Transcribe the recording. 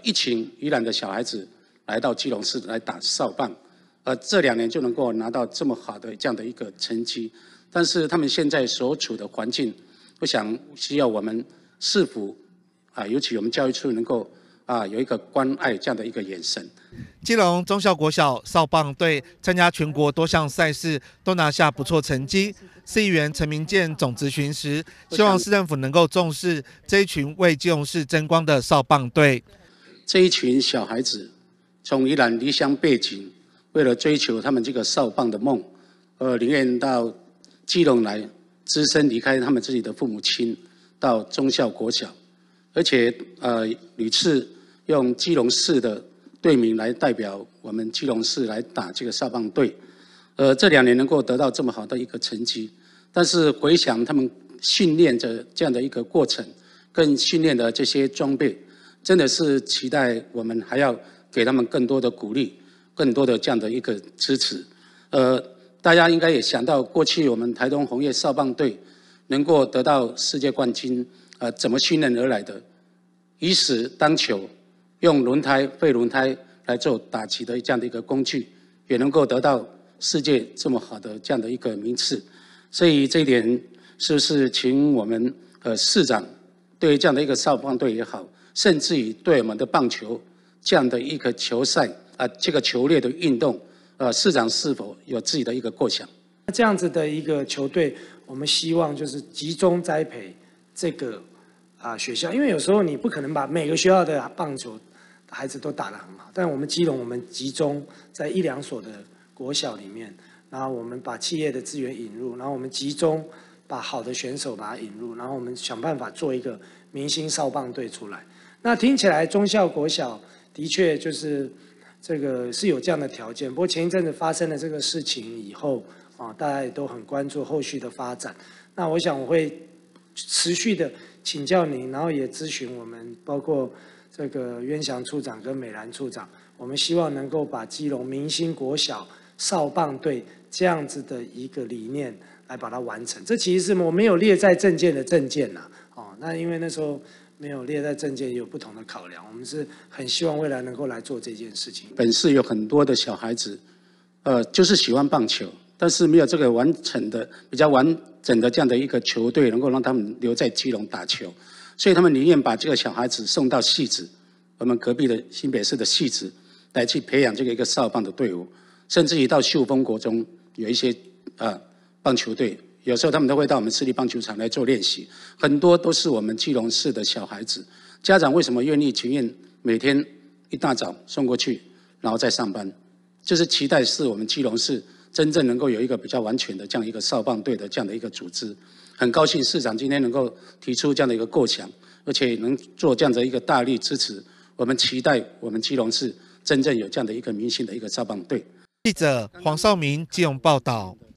一群宜兰的小孩子来到基隆市来打少棒，这2年就能够拿到这么好的这样的一个成绩。但是他们现在所处的环境，我想需要我们市府尤其我们教育处能够有一个关爱这样的一个眼神。 基隆忠孝国小少棒队参加全国多项赛事，都拿下不错成绩。市议员陈明健总质询时，希望市政府能够重视这一群为基隆市争光的少棒队。 这一群小孩子从宜兰离乡背井，为了追求他们这个少棒的梦，宁愿到基隆来，只身离开他们自己的父母亲，到忠孝国小，而且屡次用基隆市的队名来代表我们基隆市来打这个少棒队，这2年能够得到这么好的一个成绩，但是回想他们训练的这样的一个过程，跟训练的这些装备，真的是期待我们还要给他们更多的鼓励，更多的这样的一个支持。大家应该也想到，过去我们台东红叶少棒队能够得到世界冠军，怎么训练而来的？以死当球，用废轮胎来做打击的这样的一个工具，也能够得到世界这么好的这样的一个名次。所以这一点是不是请我们市长对这样的一个少棒队也好，甚至于对我们的棒球这样的一个球赛这个球类的运动，市长是否有自己的一个构想？ 这样子的一个球队，我们希望就是集中栽培这个学校，因为有时候你不可能把每个学校的棒球孩子都打得很好，但我们基隆我们集中在1、2所的国小里面，然后我们把企业的资源引入，然后我们集中把好的选手把它引入，然后我们想办法做一个明星少棒队出来。那听起来忠孝国小的确就是这个是有这样的条件，不过前一阵子发生了这个事情以后大家也都很关注后续的发展。那我想我会持续的请教您，然后也咨询我们包括这个渊祥处长跟美兰处长，我们希望能够把基隆明星国小少棒队这样子的一个理念来把它完成。这其实是我没有列在政见的政见呐，那因为那时候没有列在政见，也有不同的考量。我们是很希望未来能够来做这件事情。 本市有很多的小孩子，就是喜欢棒球，但是没有这个比较完整的这样的一个球队，能够让他们留在基隆打球，所以他们宁愿把这个小孩子送到汐止，我们隔壁的新北市的汐止，来去培养这个一个少棒的队伍，甚至于到秀峰国中有一些棒球队。有时候他们都会到我们市立棒球场来做练习，很多都是我们基隆市的小孩子。家长为什么愿意情愿每天一大早送过去，然后再上班？就是期待是我们基隆市真正能够有一个比较完全的这样一个少棒队的这样的一个组织。很高兴市长今天能够提出这样的一个构想，而且能做这样的一个大力支持。我们期待我们基隆市真正有这样的一个明星的一个少棒队。 记者黄少明基隆报道。